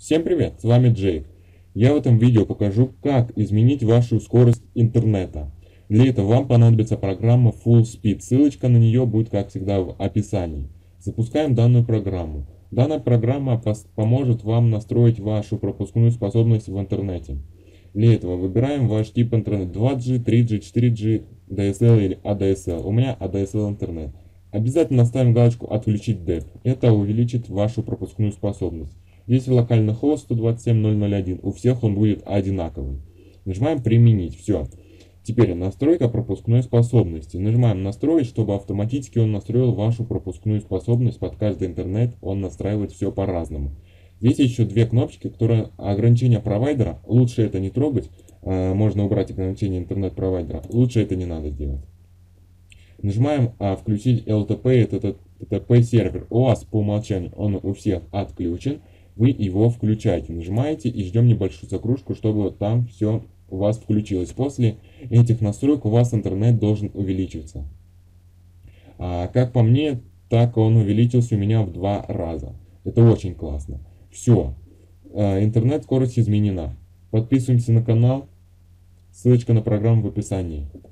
Всем привет, с вами Джейк. Я в этом видео покажу, как изменить вашу скорость интернета. Для этого вам понадобится программа Full Speed. Ссылочка на нее будет, как всегда, в описании. Запускаем данную программу. Данная программа поможет вам настроить вашу пропускную способность в интернете. Для этого выбираем ваш тип интернета 2G, 3G, 4G, DSL или ADSL. У меня ADSL интернет. Обязательно ставим галочку «Отключить DEP». Это увеличит вашу пропускную способность. Здесь локальный хост 127.0.0.1, у всех он будет одинаковый. Нажимаем «Применить». Все. Теперь настройка пропускной способности. Нажимаем «Настроить», чтобы автоматически он настроил вашу пропускную способность. Под каждый интернет он настраивает все по-разному. Здесь еще две кнопочки, которые ограничения провайдера. Лучше это не трогать. Можно убрать ограничение интернет-провайдера. Лучше это не надо делать. Нажимаем «Включить LTP», это TTP сервер. У вас по умолчанию он у всех отключен. Вы его включаете. Нажимаете и ждем небольшую загрузку, чтобы там все у вас включилось. После этих настроек у вас интернет должен увеличиться. Как по мне, так он увеличился у меня в 2 раза. Это очень классно. Все. Интернет скорость изменена. Подписываемся на канал. Ссылочка на программу в описании.